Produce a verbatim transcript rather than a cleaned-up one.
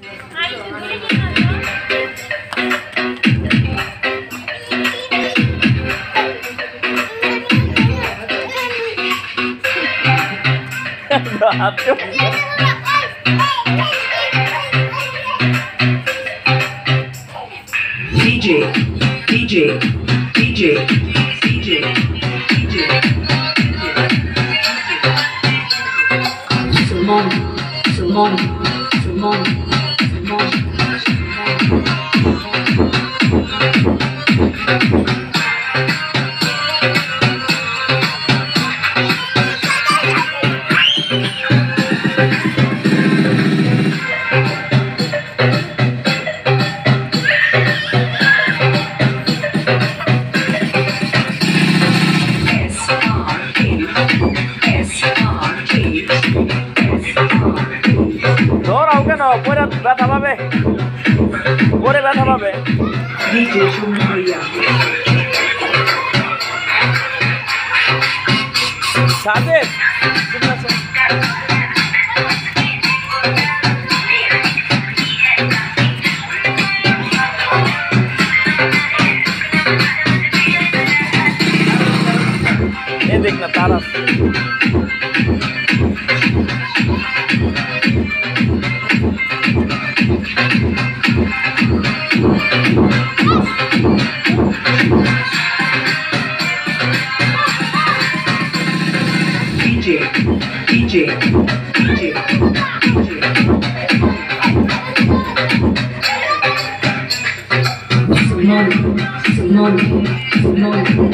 D J, D J, D J, D J, D J, Salmon, Salmon, Salmon, Salmon. দৌড়াও কেন? পরে ব্যথা পাবে, পরে ব্যথা পাবে। ডিজে শুনু ভাইয়া সাদেক এ দেখ না তার আছে। D J, D J, D J, D J. Salmon, Salmon, Salmon.